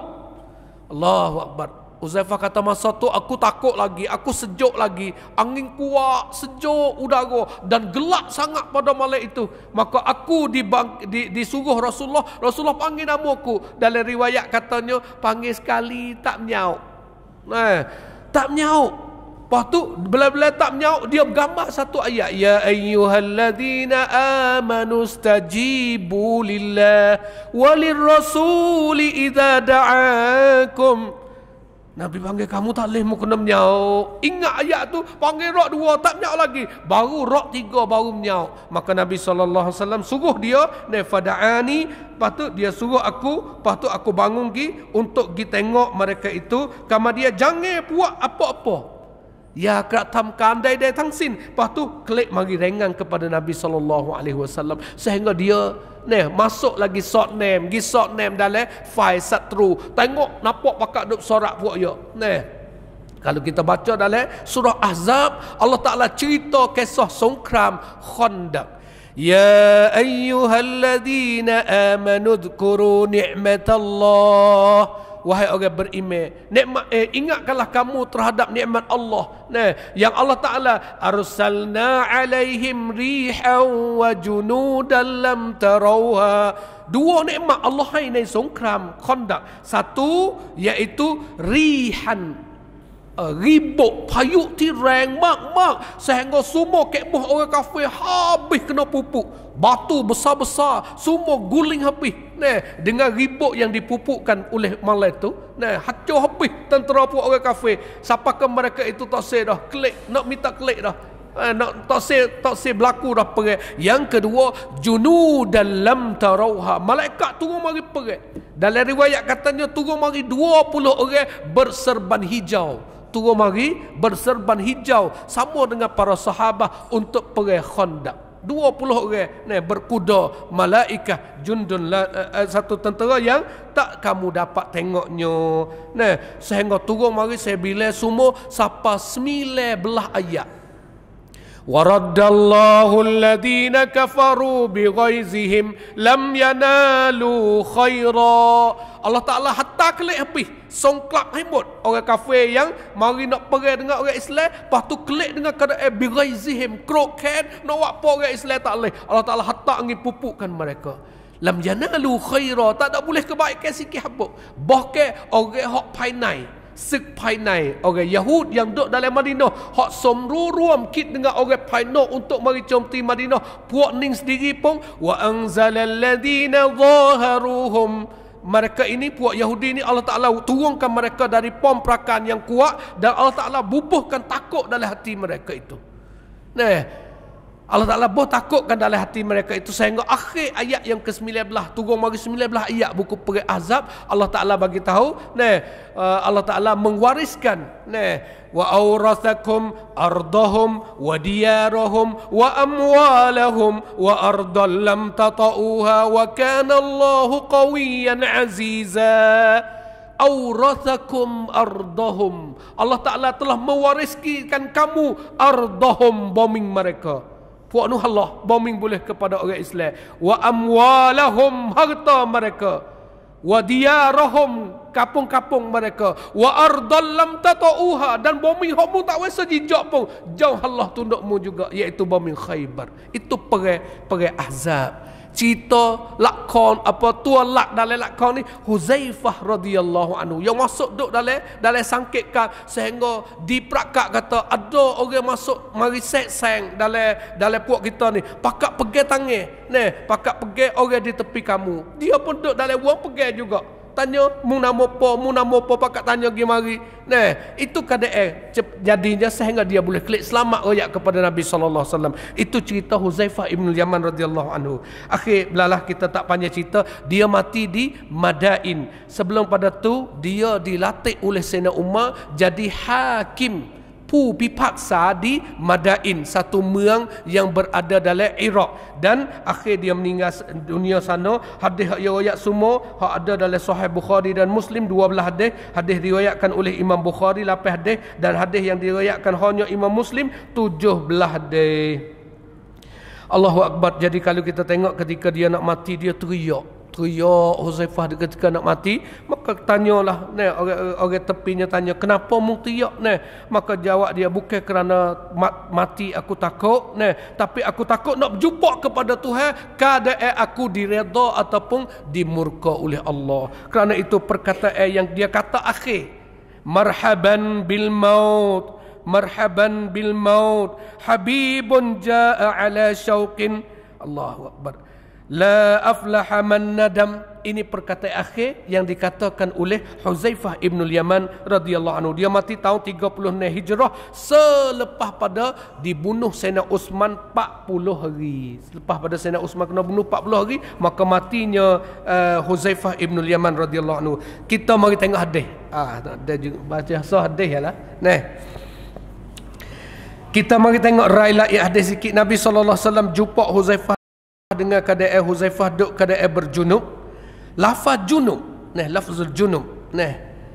Allahu Akbar. Huzaifah kata, masa tu aku takut lagi, aku sejuk lagi, angin kuat, sejuk udara dan gelap sangat pada malam itu. Maka aku dibang, di, disuruh Rasulullah, Rasulullah panggil nama aku. Dalam riwayat katanya panggil sekali tak menyaut. Nah, tak menyaut. Lepas tu bila-bila tak menyaut, dia bergambar satu ayat, ya ayyuhalladzina amanu stajibu lillah walir rasuli idza da'akum. Nabi panggil, kamu tak boleh mu kena menyaut. Ingat ayat tu, panggil rok dua, tak menyaut lagi. Baru rok tiga, baru menyaut. Maka Nabi sallallahu alaihi wasallam suruh dia, nafada'ani. Lepas tu dia suruh aku, lepas tu aku bangun pergi untuk pergi tengok mereka itu. Kama dia jangan buat apa-apa. Ya keratam kandai dari tangsin. Lepas tu klik mari rengang kepada Nabi sallallahu alaihi wasallam, sehingga dia Nah, masuk lagi short name, gi short name dalam file satru. Tengok nampak pakak duk sorak puak ya. Nah, kalau kita baca dalam surah Ahzab, Allah Taala cerita kisah songkram Khandaq. Ya ayyuhalladzina amanu dzkuru ni'matallah. Wahai orang beriman, nikmat eh, ingatkanlah kamu terhadap nikmat Allah. Nah, yang Allah Taala arsalna alaihim rihan wa junudan lam tarawha. Dua nikmat Allah haiในสงคราม Khandaq. Satu iaitu rihan, uh, ribut payuk ti reng mak-mak sehingga semua kekbuh orang kafir habis kena pupuk. Batu besar-besar semua guling habis. Nah, dengan ribut yang dipupukkan oleh malai itu, nah, hancur habis tentera pun orang kafir. Siapa ke mereka itu tak say dah klik, nak minta klik dah. Eh, nak tak say tak say berlaku dah perang. Yang kedua, junudan lam tarawha. Malaikat turun mari perang. Dalam riwayat katanya turun mari dua puluh orang berserban hijau. Turun mari berserban hijau sama dengan para sahabat untuk perang Khandaq. dua puluh orang nah, berkuda malaikat jundun la, uh, satu tentera yang tak kamu dapat tengoknya. Nah, sehingga turun mari saya bila semua sampai sembilan belah ayat. Waraddallahu alladhina kafaru bighaizihim lam yanalu khaira. Allah Ta'ala hatta kelik habis songklap hembut orang kafir yang mari nak perang dengan orang Islam, lepas tu kelik dengan keadaan bighaizihim, kroken nak buat apa orang Islam tak boleh. Allah Ta'ala hatta angin pupukkan mereka. Lam yanalu khaira, tak ada boleh kebaikan sikit habuk. Bahkan orang hak painai sek painai orang Yahud yang duduk dalam Madinah hak somrurum kit dengan orang painai untuk mari comti Madinah, puak ning sendiri pun wa anzalal ladina zaharuhum mereka ini, puak Yahudi ini, Allah Ta'ala turunkan mereka dari pom perakan yang kuat, dan Allah Ta'ala bubuhkan takut dalam hati mereka itu. Nah, Allah Ta'ala boh takutkan dalam hati mereka itu, sehingga akhir ayat yang ke sembilan belas, turun mari sembilan belas ayat buku Perang Ahzab, Allah Ta'ala bagi tahu, nah, Allah Ta'ala mewariskan, nah, wa awrathakum ardahum wa diyarahum wa amwalahum wa ardan lam tata'uha wa kana Allahu qawiyyan aziza. Awrathakum ardahum, Allah Ta'ala telah mewariskan kamu ardahum, bombing mereka. Puak Nuh Allah bombing boleh kepada orang Islam. Wa amwalahum, harta mereka. Wa diyarahum, kapung-kapung mereka. Wa ardal lam tata'uha, dan bombing hokmu tak wasa jijak pun, jauh Allah tundukmu juga, iaitu bombing Khaybar. Itu perang perang Ahzab. Cerita lakon apa tuan lak dalam lakon ni Huzaifah radhiyallahu anhu yang masuk duk dalam dalam sangkitkan, sehingga diperakak kata ada orang masuk mari seng dalam dalam puak kita ni, pakak pegang tangan ni, pakak pegang orang di tepi kamu, dia pun duk dalam wang pegang juga, tanya mu nama apa, mu nama apa, pakak tanya pergi mari. Nah, itu keadaan jadinya sehingga dia boleh klik selamat royak kepada Nabi sallallahu alaihi wasallam. Itu cerita Huzaifah ibn Yaman radhiyallahu anhu. Akhir belalah kita tak panjang cerita, dia mati di Madain. Sebelum pada tu dia dilatih oleh Sayyidina Umar jadi hakim pu pipaksa di Madain, satu merang yang berada dalam Iraq, dan akhir dia meninggal dunia sana. Hadis yang riwayat semua hak ada dalam Sahih Bukhari dan Muslim, dua belas hadis. Hadis diriwayatkan oleh Imam Bukhari lapan hadis, dan hadis yang diriwayatkan hanya Imam Muslim tujuh belas hadis. Allahu Akbar. Jadi kalau kita tengok ketika dia nak mati, dia teriak teriak Huzaifah ketika nak mati, maka tanyalah nah, orang, orang tepinya tanya, kenapa mu teriak? Nah, maka jawab dia, bukan kerana mati aku takut, nah, tapi aku takut nak berjumpa kepada Tuhan, keadaan aku direda ataupun dimurka oleh Allah. Kerana itu perkataan yang dia kata akhir, marhaban bil maut, marhaban bil maut, habibun jaa ala syauqin, Allahu Akbar, la aflaha man nadam. Ini perkataan akhir yang dikatakan oleh Huzaifah ibn Yaman radhiyallahu anhu. Dia mati tahun tiga puluh enam Hijrah, selepas pada dibunuh Sayyidina Uthman empat puluh hari. Selepas pada Sayyidina Uthman kena bunuh empat puluh hari, maka matinya uh, Huzaifah ibn Yaman radhiyallahu anhu. Kita mari tengok hadis. Ah, ada juga baca sah hadis yalah. Nah, kita mari tengok railah hadis sikit. Nabi sallallahu alaihi wasallam jumpa Huzaifah dengan keadaan Huzaifah duk keadaan berjunub. Lafaz junub, nah, lafzul junub, nah,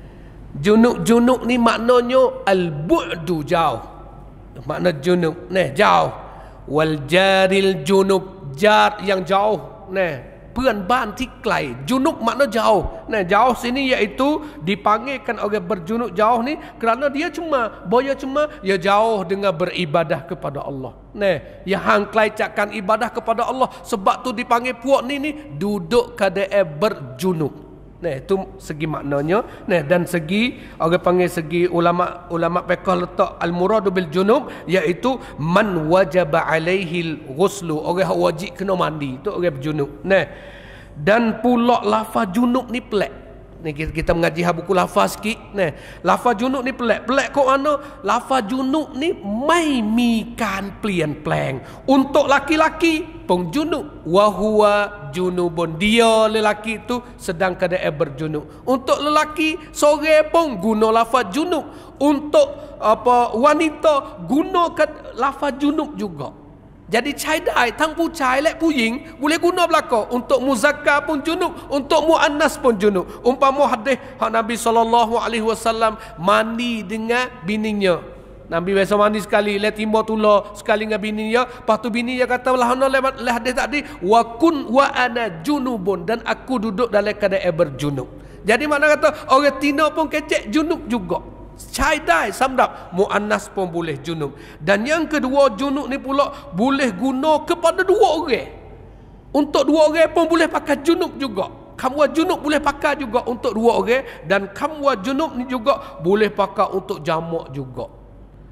junub junub ni maknanya al-bu'du, jauh. Makna junub, nah, jauh. Wal jaril junub, jar yang jauh, nah, เพื่อนบ้านที่ไกล junub makna jauh. Nah, jauh sini iaitu dipanggilkan orang berjunub jauh ni kerana dia cuma boya cuma ya jauh dengan beribadah kepada Allah. Nah, ya hang kelaicakan ibadah kepada Allah, sebab tu dipanggil puak ni ni duduk keadaan berjunub. Nah, itu segi maknanya. Nah, dan segi orang panggil segi ulama ulama fiqh letak al-muradu bil junub iaitu man wajaba alaihi al-ghuslu, orang wajib kena mandi, tu orang berjunub. Nah, dan pula lafaz junub ni pelik. Ni kita, kita mengaji buku lafaz sikit. Nah, lafaz junub ni pelik. Pelik kok mana? Lafaz junub ni mai mi kan plian pleng. Untuk laki-laki pun junub, wa huwa junubun, dia lelaki itu sedang keadaan berjunub. Untuk lelaki sore pun guna lafaz junub. Untuk apa wanita guna lafaz junub juga. Jadi cai dai tang pu cai lek pu ying boleh guna belaka. Untuk muzakkar pun junub, untuk muannas pun junub. Umpama hadis hak Nabi sallallahu alaihi wasallam mandi dengan bininya. Nabi biasa mandi sekali, lek timba tula sekali dengan bininya. Lepas tu bininya kata lahana lewat leh hadis tadi wa kun wa ana junubun, dan aku duduk dalam keadaan berjunub. Jadi makna kata orang tina pun kecek junub juga. Cai dai samdap muannas pun boleh junub. Dan yang kedua, junub ni pula boleh guna kepada dua orang. Untuk dua orang pun boleh pakai junub juga. Kamwa junub boleh pakai juga untuk dua orang, dan kamwa junub ni juga boleh pakai untuk jamak juga.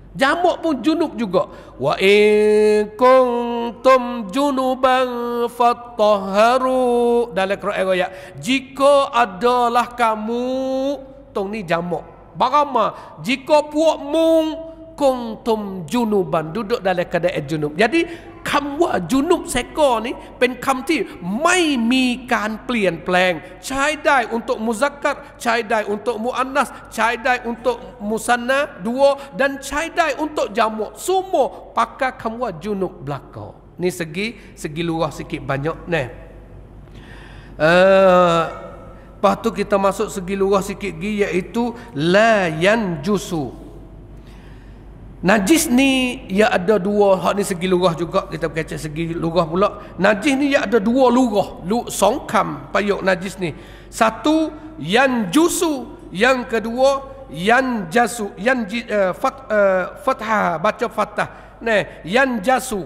Jamuk pun junub juga. Wa in kuntum junuban fatahharu. Dalam Quran ayat, jika adalah kamu, tong ni jamuk. Barama, jika puak mung kuntum junuban, duduk dalam keadaan junub. Jadiคำว่าจุนุบเซกอนี้เป็นคำที่ไม่มีการเปลี่ยนแปลงใช้ได้ untuk muzakkar ใช้ได้ untuk muannas ใช้ได้ untuk musanna dua dan ใช้ได้ untuk jamak semua pakai คำว่าจุนุบ belaka. Ni segi segi luar sikit banyak nah. Uh, lepas tu kita masuk segi luar sikit lagi, iaitu la yanjusu. Najis ni ya ada dua, hak ni segi lurah juga, kita berkata segi lurah pula. Najis ni ya ada dua lurah, lu songkam payuk najis ni. Satu yanjusu, yang kedua yanjasu, yan uh, fat, uh, fathah, baca fathah. Nah, yanjasu.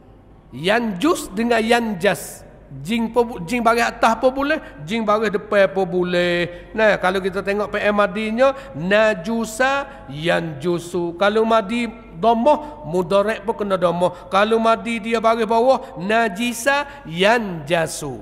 Yanjus dengan yanjas. Jing jing baris atas apa boleh, jing baris depan apa boleh. Nah, kalau kita tengok P M madinya najusa yanjusu. Kalau madi dhammah mudhari' pun kena dhammah. Kalau madi dia baris bawah najisa yanjasu.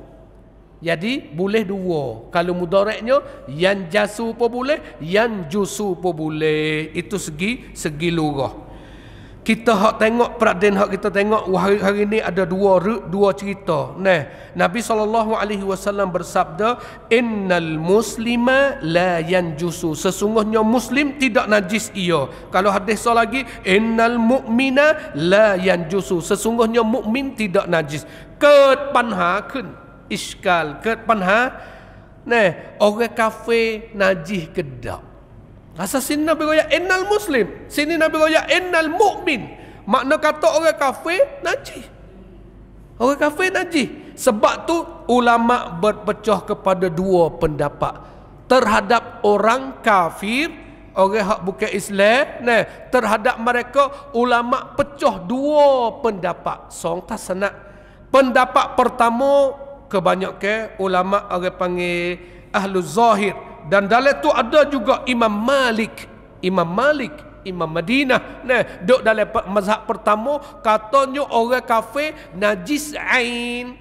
Jadi boleh dua. Kalau mudhari'nya yanjasu pun boleh, yanjusu pun boleh. Itu segi segi lurah. Kita hak tengok peraden hak kita tengok hari-hari ni ada dua dua cerita. Nah, Nabi sallallahu alaihi wasallam bersabda, "Innal muslima la yanjusu." Sesungguhnya muslim tidak najis ia. Kalau hadis so lagi, "Innal mu'mina la yanjusu." Sesungguhnya mukmin tidak najis. เกิดปัญหาขึ้น iskal เกิดปัญหา Nah, orang kafir najis ke tak? Asal sini Nabi royak innal muslim, sini Nabi royak innal mu'min. Makna kata orang kafir najis. Orang kafir najis. Sebab tu ulama berpecah kepada dua pendapat terhadap orang kafir, orang hak bukan Islam. Nah, terhadap mereka ulama pecah dua pendapat. Song tasana. Pendapat pertama kebanyakan ulama orang panggil ahlul zahir. Dan dalam tu ada juga Imam Malik, Imam Malik, Imam Madinah. Nah, duk dalam mazhab pertama katanya orang kafir najis ain.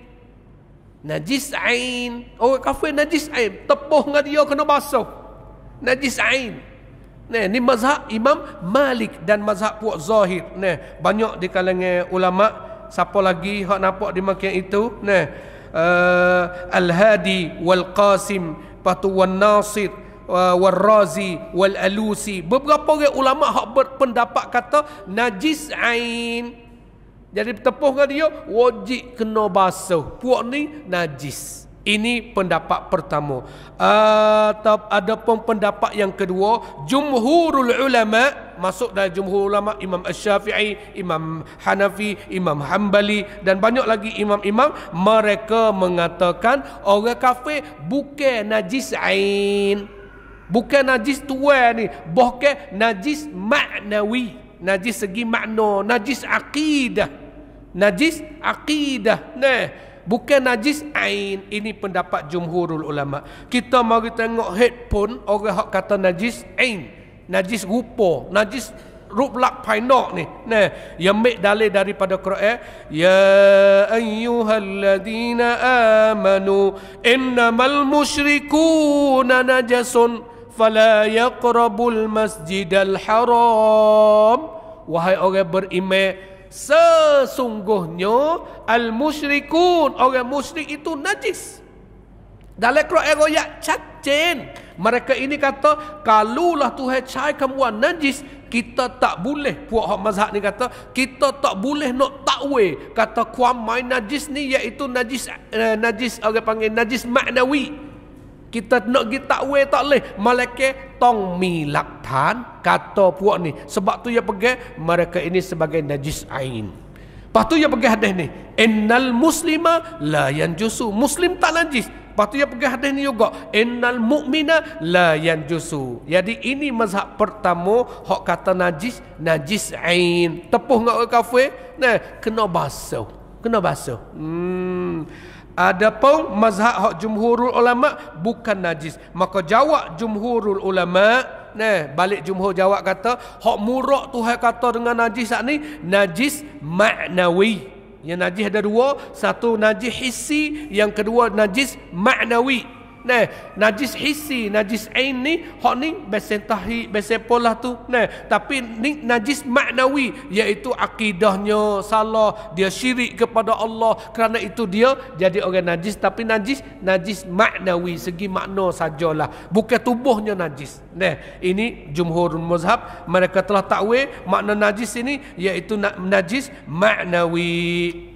Najis ain. Orang kafir najis ain. Tepuh dengan dia kena basuh. Najis ain. Nah, ni mazhab Imam Malik dan mazhab puak Zahir. Nah, banyak di kalangan ulama. Siapa lagi hak nampak di makian itu? Nah, uh, Al-Hadi wal Qasim, Patu wan Nasir, wal Razi, wal Alusi. Beberapa orang ulama hak berpendapat kata najis ain. Jadi tepuh dengan dia wajib kena basuh. Puak ni najis. Ini pendapat pertama. Atau ada pun pendapat yang kedua, jumhurul ulama, masuk dalam jumhur ulama Imam Asy-Syafi'i, Imam Hanafi, Imam Hanbali dan banyak lagi imam-imam, mereka mengatakan orang kafir bukan najis ain. Bukan najis tua ni, bahkan najis maknawi, najis segi makna, najis akidah. Najis akidah. Nah, bukan najis ain. Ini pendapat jumhurul ulama. Kita mari tengok headphone orang hak kata najis ain, najis rupa, najis rup lak painak ni. Nah, yang mek dalil daripada Quran, ya ayyuhalladzina amanu innamal musyrikuuna najasun fala yaqrabul masjidal haram. Wahai orang beriman, sesungguhnya al-musyrikun, orang musyrik itu najis. Dalam Quran ayat cacen. Mereka ini kata, kalulah Tuhan cai kamu najis, kita tak boleh. Puak hak mazhab ni kata, kita tak boleh nak takwil. Kata kuamai najis ni iaitu najis eh, najis orang panggil najis maknawi. Kita nak pergi takwil tak boleh. Malaikat tong mi laktan kata puak ni. Sebab tu dia pegang mereka ini sebagai najis ain. Lepas tu dia pegang hadis ni, innal muslima la yanjusu. Muslim tak najis. Lepas tu dia pegang hadis ni juga, innal mu'mina la yanjusu. Jadi ini mazhab pertama hak kata najis, najis ain. Tepuh dengan orang kafir, nah, kena basuh. Kena basuh. Hmm. Adapun mazhab hak jumhurul ulama bukan najis. Maka jawab jumhurul ulama, Nah, balik jumhur jawab kata, hak murak Tuhan kata dengan najis ni najis ma'nawi. Yang najis ada dua, satu najis hissi, yang kedua najis ma'nawi. Nah, najis hissi, najis ain ni hak ni besen tahi, besen polah tu. Nah, tapi ni najis maknawi, iaitu akidahnya salah, dia syirik kepada Allah, kerana itu dia jadi orang najis. Tapi najis najis maknawi, segi makna sajalah, bukan tubuhnya najis. Nah, ini jumhurul mazhab, mereka telah takwil makna najis ini iaitu najis maknawi.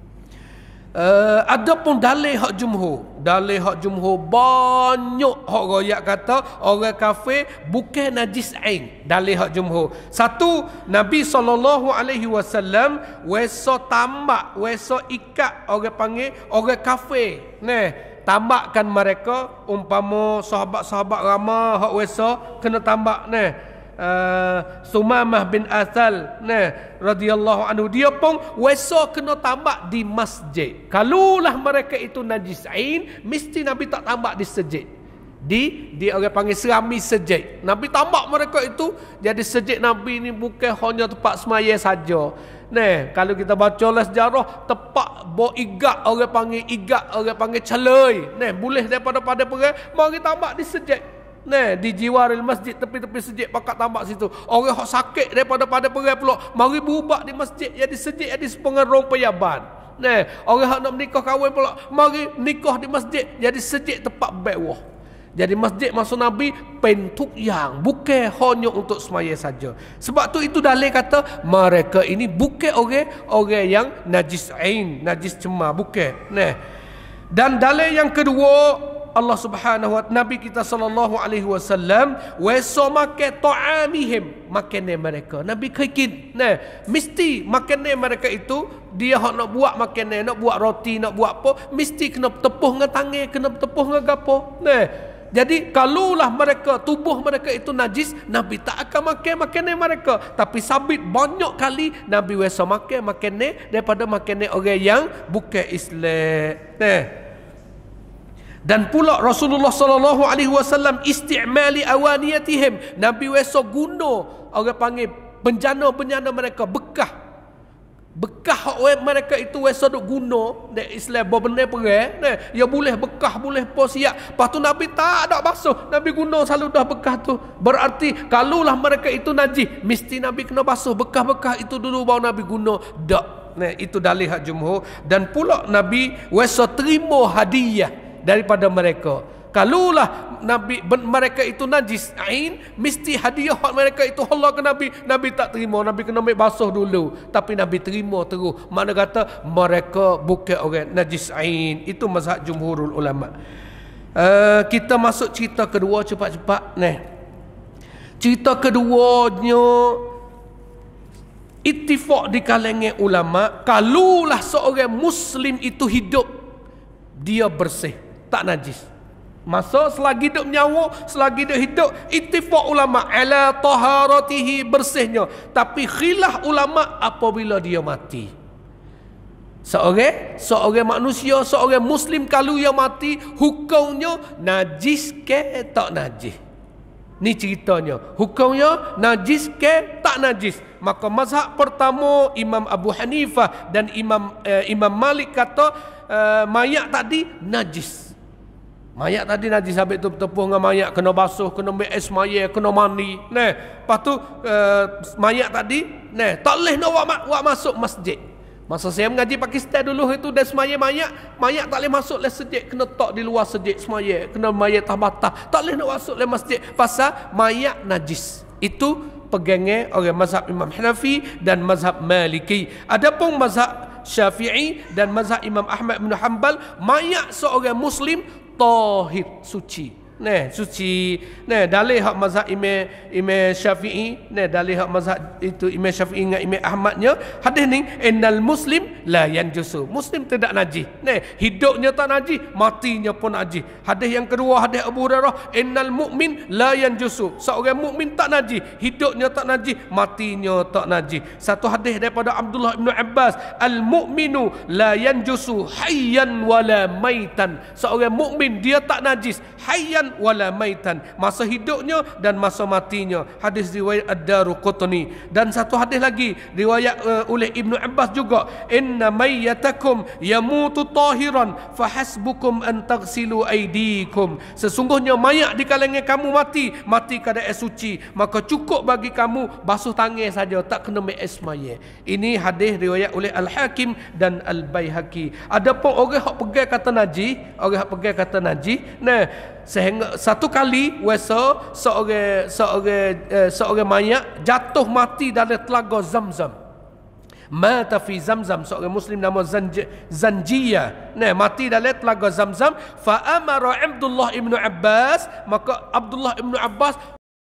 Uh, ada pun dalil hak jumhur, dalil hak jumhur banyak hak royak kata orang kafir bukan najis ain. Dalil hak jumhur, satu, Nabi sallallahu alaihi wasallam weso tambak, weso ikat orang panggil orang kafir. Nah, tambakkan mereka, umpama sahabat-sahabat ramah hak weso kena tambak. Nah, Uh, Sumamah bin Asal nah radhiyallahu anhu, dia pun weso kena tambak di masjid. Kalulah mereka itu najis ain, mesti Nabi tak tambak di masjid. Di di orang panggil serami masjid. Nabi tambak mereka itu. Jadi masjid Nabi ni bukan hanya tempat semaya saja. Nah, kalau kita baca lah sejarah, tempat bo igak, orang panggil igak, orang panggil celai. Nah, boleh daripada pada perang, mari tambak di masjid. Nah, di jiwaril masjid, tepi-tepi masjid pakat tambak situ. Orang hak sakit daripada pada perai pula, mari berubah di masjid, jadi masjid jadi sepengerong peyaban. Nah, orang hak nak menikah kahwin pula, mari nikah di masjid, jadi masjid tempat bewah. Jadi masjid masuk Nabi pentuk yang bukan hanya untuk semaya saja. Sebab tu itu dalil kata mereka ini bukan orang orang yang najis ain, najis cemar, bukan. Nah, dan dalil yang kedua, Allah Subhanahu wa taala, Nabi kita sallallahu alaihi wasallam weso makan ta'amihim, makanan mereka. Nabi kekin, nah, mesti makanan mereka itu dia hak nak buat makanan, nak buat roti, nak buat apa, mesti kena tepuh dengan tangan, kena tepuh dengan gapo. Nah, jadi kalulah mereka, tubuh mereka itu najis, Nabi tak akan makan makanan mereka. Tapi sabit banyak kali Nabi weso makan makanan daripada makanan orang yang bukan Islam. Nah, dan pula Rasulullah sallallahu alaihi wasallam istimali awaniyatihim, Nabi weso guna orang panggil benjana-benjana mereka, bekah bekah mereka itu weso duk guna dek Islam berbenda perang. Nah, ya boleh bekah, boleh posiak. Lepas tu Nabi tak ada basuh, Nabi guna selalu dah bekah tu. Berarti kalulah mereka itu najis, mesti Nabi kena basuh bekah-bekah itu dulu baru Nabi guna. Tak. Nah, itu dalil hak jumhur. Dan pula Nabi weso terima hadiah daripada mereka. Kalulah Nabi mereka itu najis ain, mesti hadiah hak mereka itu Allah ke Nabi, Nabi tak terima, Nabi kena ambil basuh dulu. Tapi Nabi terima terus. Mana kata mereka bukan orang najis ain. Itu mazhab jumhurul ulama. Uh, kita masuk cerita kedua cepat-cepat. Nah, cerita keduanya ittifaq di kalangan ulama, kalulah seorang Muslim itu hidup, dia bersih, tak najis. Masa selagi hidup nyawa, selagi dia hidup, ittifaq ulama ala taharatihi, bersihnya. Tapi khilaf ulama apabila dia mati. Seorang seorang manusia, seorang Muslim kalau dia mati, hukumnya najis ke tak najis? Ni ceritanya. Hukumnya najis ke tak najis? Maka mazhab pertama Imam Abu Hanifah dan Imam eh, Imam Malik kata uh, mayat tadi najis. Mayat tadi najis, habis tu bertepung dengan mayat, kena basuh, kena ambil air semaya, kena mandi. Nah, lepas tu uh, mayat tadi, nah, tak boleh nak buat, buat masuk masjid. Masa saya mengaji Pakistan dulu itu, dah semaya mayat, mayat tak boleh masuk le masjid, kena tok di luar masjid semaya, kena mayat tabatah, tak boleh nak masuk le masjid pasal mayat najis. Itu pegangnya orang mazhab Imam Hanafi dan mazhab Maliki. Adapun mazhab Syafi'i dan mazhab Imam Ahmad bin Hanbal, mayat seorang Muslim tahir, suci. Nah, suci. Nah, dalil hak mazhab Imam Imam Syafi'i, nah dalil hak mazhab itu Imam Syafi'i dengan Imam Ahmadnya, hadis ni innal muslim la yanjusu. Muslim tidak najis. Nah, hidupnya tak najis, matinya pun najis. Hadis yang kedua, hadis Abu Hurairah, innal mu'min la yanjusu. Seorang mukmin tak najis, hidupnya tak najis, matinya tak najis. Satu hadis daripada Abdullah bin Abbas, al mu'minu la yanjusu hayyan wala maitan. Seorang mukmin dia tak najis hayyan hayyan wala maitan, masa hidupnya dan masa matinya. Hadis riwayat Ad-Daruqutni. Dan satu hadis lagi riwayat uh, oleh Ibnu Abbas juga, inna mayyatakum yamutu tahiran fahasbukum an taghsilu aydikum. Sesungguhnya mayat di kalangan kamu mati, mati keadaan suci, maka cukup bagi kamu basuh tangan saja, tak kena mengais mayat. Ini hadis riwayat oleh Al-Hakim dan Al-Baihaqi. Adapun orang hak pegang kata najis, orang hak pegang kata najis, nah sehingga satu kali wasa seorang seorang eh, seorang mayat jatuh mati dalam telaga Zamzam. Mata fi Zamzam, seorang muslim nama Zanj Zanjiyah. Nah, mati dalam telaga Zamzam. Fa amara Abdullah ibnu Abbas, maka Abdullah ibnu Abbas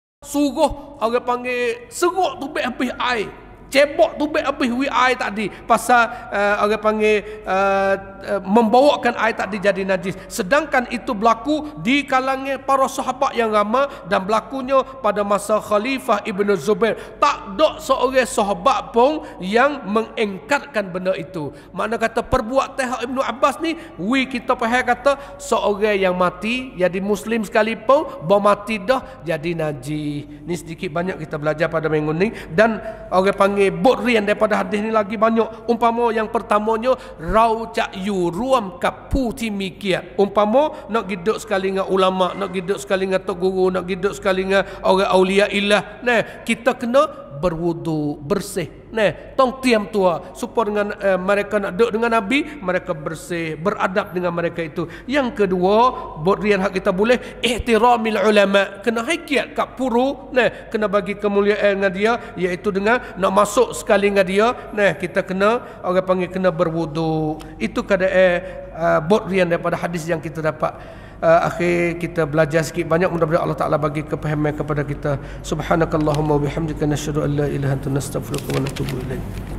suruh orang panggil seruk tu habis air. Cebok tu baik habis wi air tadi pasal uh, orang panggil uh, uh, membawakan air tadi jadi najis. Sedangkan itu berlaku di kalangan para sahabat yang ramai dan berlakunya pada masa Khalifah Ibnu Zubair. Tak ada seorang sahabat pun yang mengingkarkan benda itu. Makna kata perbuatan Ibnu Abbas ni, wi kita faham kata seorang yang mati jadi muslim sekalipun bawa mati dah jadi najis. Ni sedikit banyak kita belajar pada minggu ni. Dan orang panggil bukrian daripada hadis ni lagi banyak. Umpama yang pertamanya rau cak yu ruam kapu timikia. Umpama nak giduk sekali dengan ulama, nak giduk sekali dengan tok guru, nak giduk sekali dengan orang aulia illah. Nah, kita kena berwudu, bersih. Nah, tong tiam tua supaya dengan uh, mereka nak duduk dengan Nabi, mereka bersih, beradab dengan mereka itu. Yang kedua, bukrian hak kita boleh ihtiramil ulama, kena hakiat kat puru, nah, kena bagi kemuliaan dengan dia, iaitu dengan nak masuk sekali dengan dia, nah, kita kena orang panggil kena berwudu. Itu keadaan uh, bukrian daripada hadis yang kita dapat. Uh, akhir kita belajar sikit banyak, mudah-mudahan Allah Taala bagi kepahaman kepada kita. Subhanakallahumma wa bihamdika nasyhadu an la ilaha illa anta nastaghfiruka wa natubu ilaik.